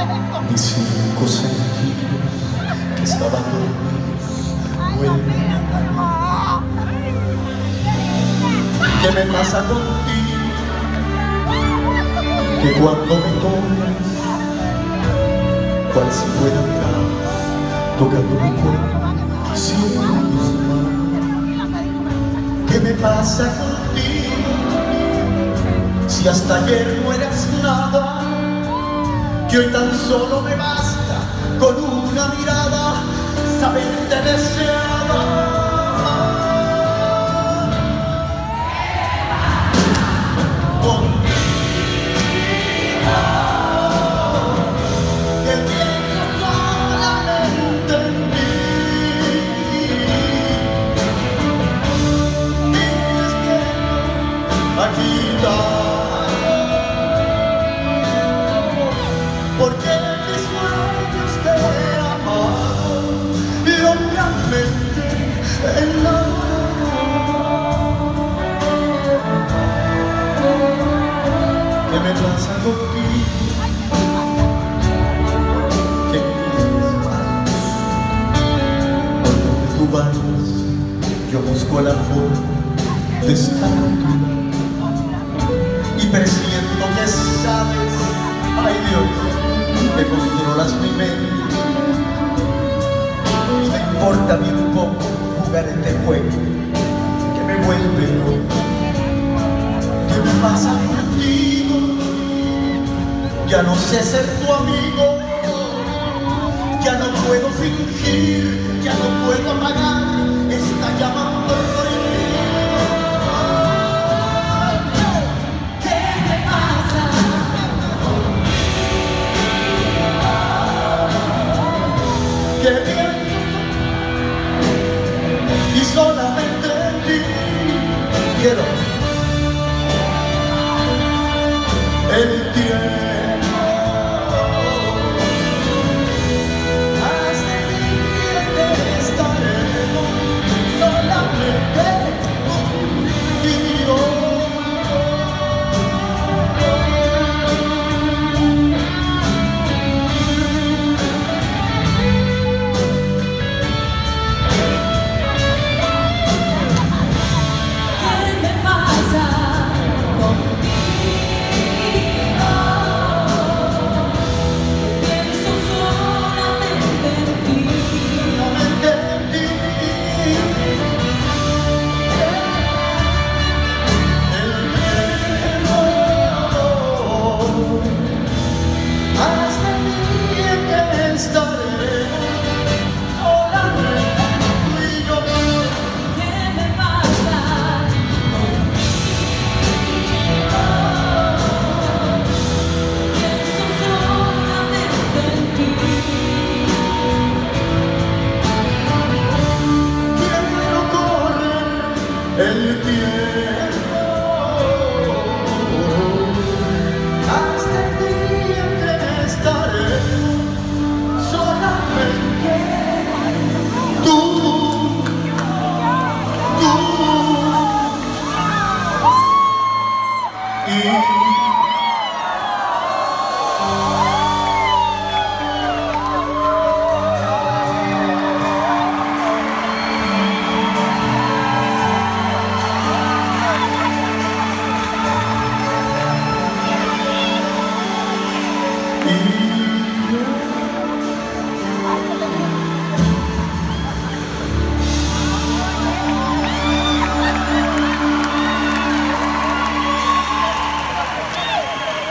Mis 5 sentidos que estaban dormidos vuelven. ¿Qué me pasa contigo? Que cuando me tocas, cual si fuera atrás, tocando mi cuerpo, siento tus manos. ¿Qué me pasa contigo? Si hasta ayer no eras nada, que hoy tan solo me basta con una mirada saberte deseada. Porque mis sueños te aman locamente ¿qué me pasa contigo? ¿Qué por donde tú vayas, yo busco la forma de estar a tu lado. Y presiento que sabes, ay Dios, que controlas mi mente. Y me importa bien poco jugar este juego que me vuelve loco. ¿Qué me pasa contigo? Ya no sé ser tu amigo. Ya no puedo fingir, ya no puedo amagar.